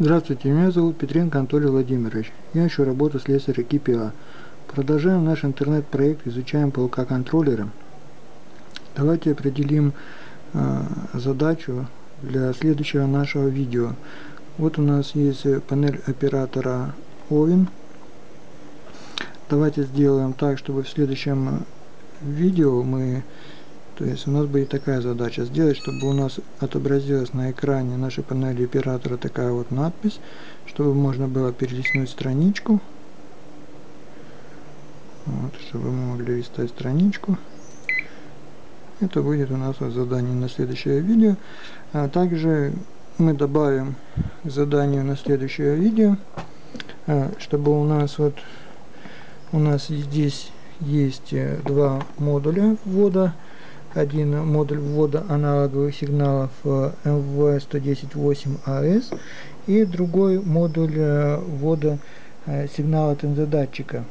Здравствуйте, меня зовут Петренко Анатолий Владимирович. Я ищу работу слесаря КПА. Продолжаем наш интернет-проект, изучаем ПЛК-контроллеры. Давайте определим задачу для следующего нашего видео. Вот у нас есть панель оператора Овен. Давайте сделаем так, чтобы в следующем видео у нас будет такая задача: сделать, чтобы у нас отобразилась на экране нашей панели оператора такая вот надпись, чтобы можно было перелистнуть страничку. Вот, чтобы мы могли листать страничку. Это будет у нас задание на следующее видео. А также мы добавим к заданию на следующее видео, чтобы у нас здесь есть два модуля ввода. Один модуль ввода аналоговых сигналов MV110.8AS и другой модуль ввода сигнала ТНЗ-датчика.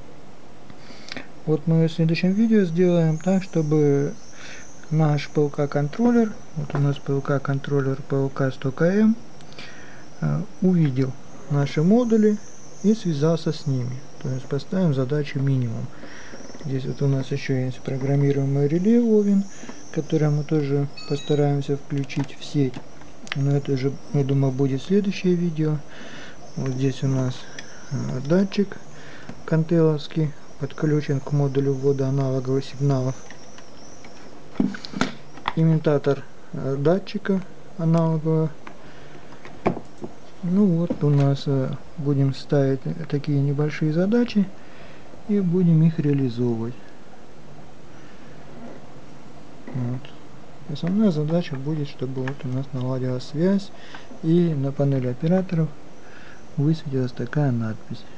Вот мы в следующем видео сделаем так, чтобы наш ПЛК-контроллер, вот у нас ПЛК-контроллер PLK100KM, увидел наши модули и связался с ними. То есть поставим задачу минимум. Здесь вот у нас еще есть программируемый реле Овен, которое мы тоже постараемся включить в сеть. Но это уже, я думаю, будет следующее видео. Вот здесь у нас датчик кантеловский подключен к модулю ввода аналоговых сигналов. Имитатор датчика аналогового. Ну вот у нас будем ставить такие небольшие задачи и будем их реализовывать. Вот. Основная задача будет, чтобы вот у нас наладилась связь и на панели операторов высветилась такая надпись.